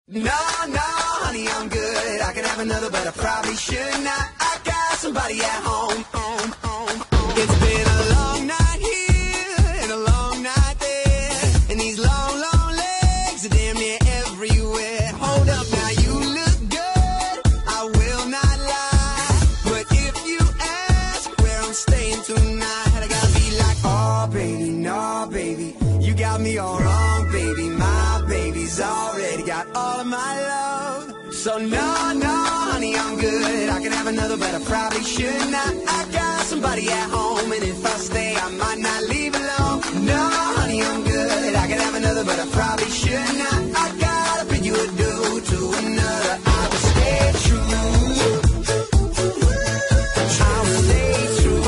No, no, honey, I'm good. I could have another, but I probably should not. I got somebody at home. It's been a long night here and a long night there, and these long, long legs are damn near everywhere. Hold up, now you look good, I will not lie, but if you ask where I'm staying tonight, I gotta be like, oh baby, no baby, you got me all wrong, baby. My baby's already got all of my love. So no, no, honey, I'm good. I could have another, but I probably should not. I got somebody at home, and if I stay, I might not leave alone. No, honey, I'm good. I could have another, but I probably should not. I gotta bid you adieu to another. I will stay true. I will stay true.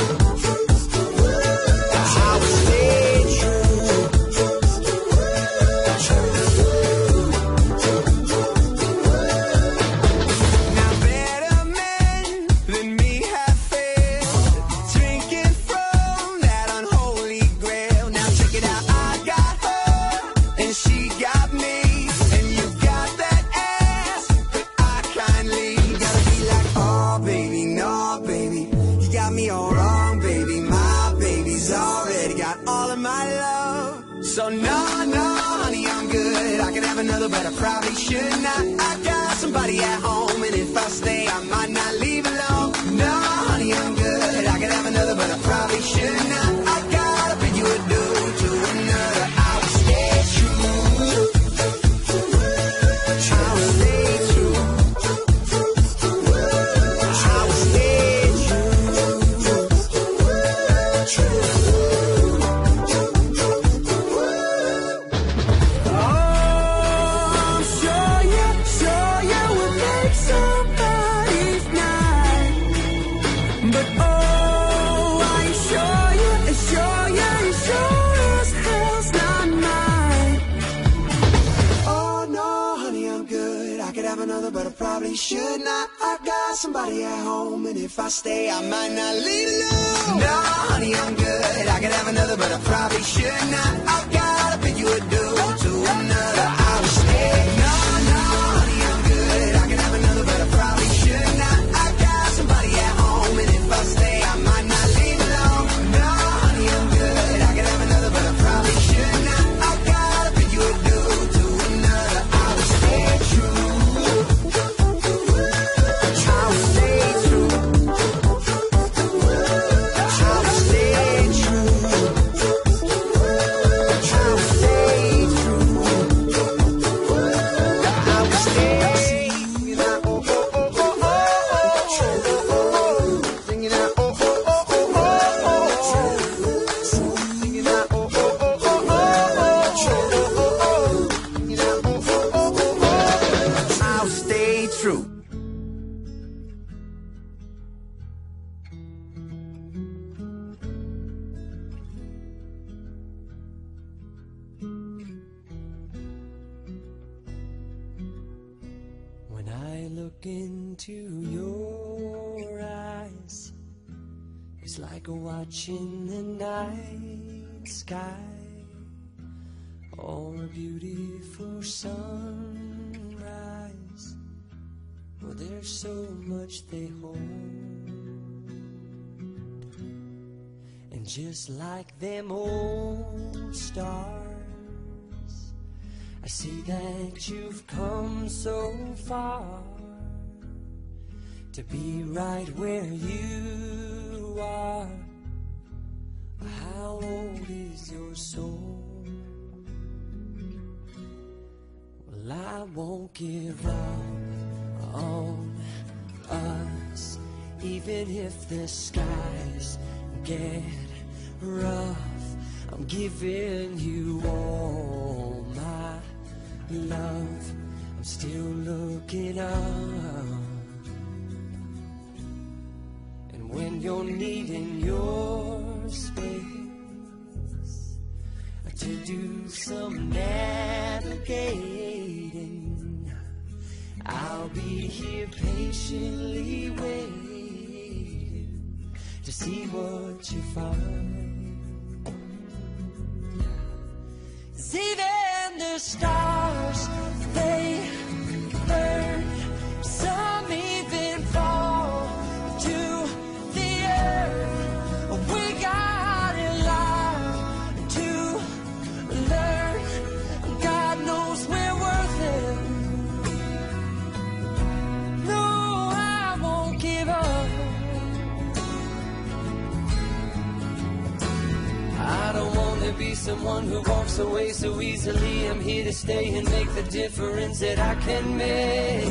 I will stay true. Now better men than me have failed, drinking from that unholy grail. Now check it out, I got her and she got me, and you got that ass, but I kindly gotta be like, oh baby, no baby, you got me all wrong, baby. My baby's already got all of my love. So no, no, honey, I'm good. I could have another, but I probably should not. I got somebody at home, and if I stay, I might not leave alone. No, honey, I'm good. I could have another, but I probably should not. I gotta bid you adieu to another. I will stay true. I will stay true. I will stay true. Oh, I'm sure you would make somebody's night. But oh, I sure as hell's not mine. Oh no, honey, I'm good. I could have another, but I probably should not. I got somebody at home, and if I stay, I might not leave alone. No, honey, I'm good. I could have another, but I probably should not. I gotta bid you adieu to another. I will stay. No, no, honey, I'm good. I could have another, but I probably should not. I got somebody at home, and if I stay, I might not leave alone. No, honey, I'm good. I could have another, but I probably should not. I gotta bid you adieu to another. I will stay true. I will stay true. I will stay true. I will stay true. I will stay. Singing out, oh, oh, oh, oh, oh, oh. Singing out, oh, oh, oh, oh, oh, oh. Singing out, oh, oh, oh, oh, oh, oh. Singing out, oh, oh, oh, oh, oh. I'll stay true. When I look into your eyes, it's like watching the night sky or a beautiful sunrise. Well, there's so much they hold, and just like them old stars, I see that you've come so far to be right where you are. How old is your soul? Well, I won't give up on us, even if the skies get rough. I'm giving you all my love. I'm still looking up, and when you're needing your space to do some navigating, I'll be here patiently waiting to see what you find. 'Cause even the stars, they someone who walks away so easily. I'm here to stay and make the difference that I can make.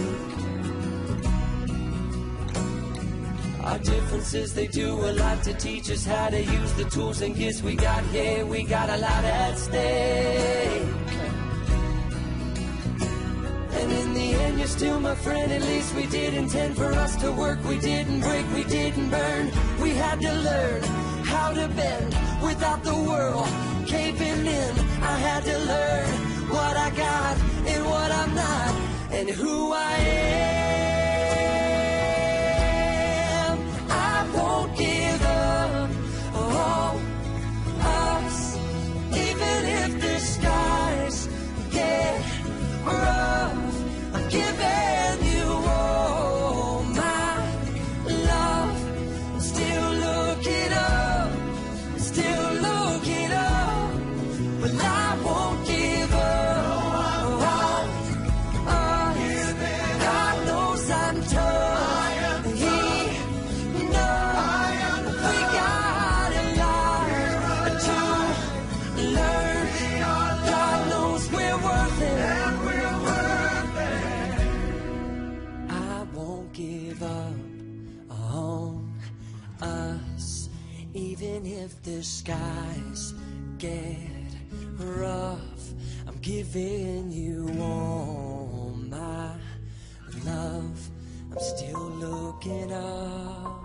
Our differences, they do a lot to teach us how to use the tools and gifts we got here. We got a lot at stake. And in the end, you're still my friend. At least we did intend for us to work. We didn't break, we didn't burn. We had to learn how to bend without the world caving in. I had to learn what I got and what I'm not, and who I am. I won't give up on us, even if the skies get rough. I'm giving you all my love. I'm still looking up, still looking up, but I won't give up on us. God knows I'm tough, and He knows we got a lot to learn. God knows we're worth it. I won't give up on us, even if the skies get rough. I'm giving you all my love. I'm still looking up.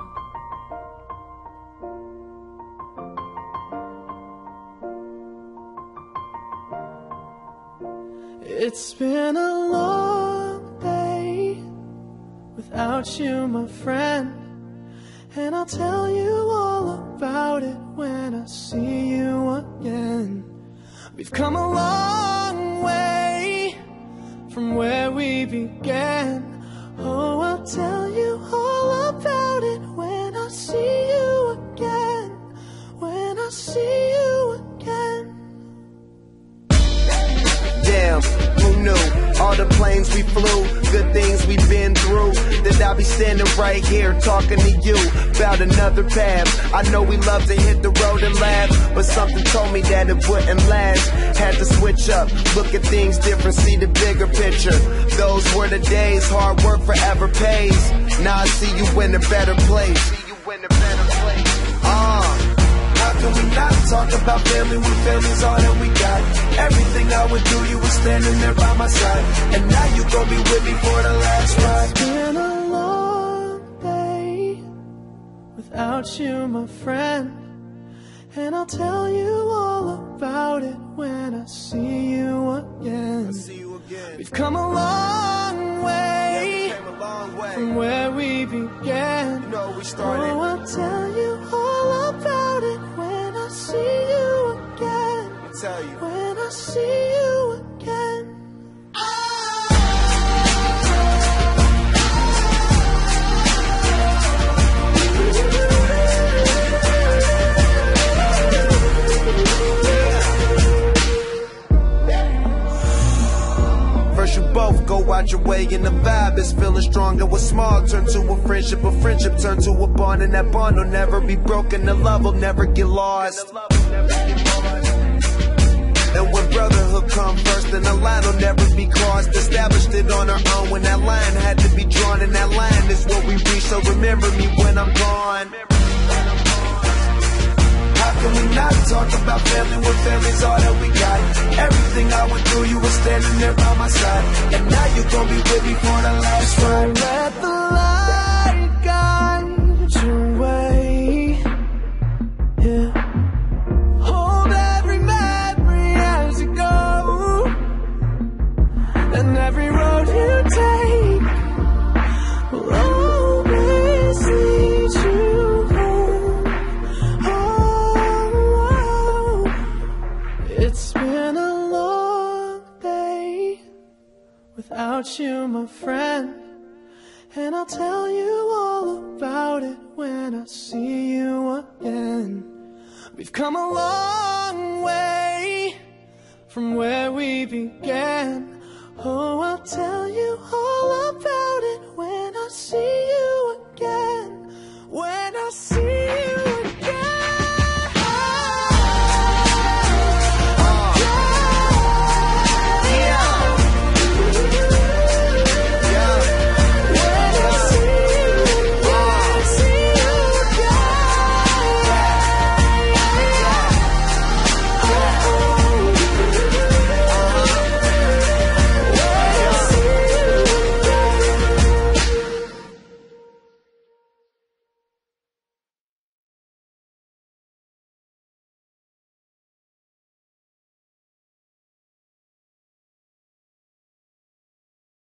It's been a long day without you, my friend, and I'll tell you all about it when I see you again. We've come a long way from where we began. Oh, I'll tell you all about it when I see you again. When I see you again. Damn, who knew? All the planes we flew, good things we've been through, that I'll be standing right here talking to you about another path. I know we love to hit the road and laugh, but something told me that it wouldn't last. Had to switch up, look at things different, see the bigger picture. Those were the days, hard work forever pays. Now I see you in a better place. How can we not talk about family when family's all that we got? Everything I went through, you were standing there by my side, and now you gon' be with me for the last ride. It's been a long day without you, my friend, and I'll tell you all about it when I see you again. We've come a long way from where we began. Oh, I'll tell you all about it when I see you again. When I see you again. First you both go out your way and the vibe is feeling stronger. What's small turn to a friendship turn to a bond, and that bond will never be broken. The love will never get lost. And when brotherhood come first, then the line will never be crossed. Established it on our own when that line had to be drawn, and that line is what we reach. So remember me when I'm gone. How can we not talk about family when family's all that we got? Everything I went through, you were standing there by my side, and now you gon' be with me for the last ride. Let the light guide your way. Yeah. Hold every memory as you go, and every road you take will always lead you home. Oh, it's been a long day without you, my friend, and I'll tell you all about it when I see you again. We've come a long way from where we began. Oh, I'll tell you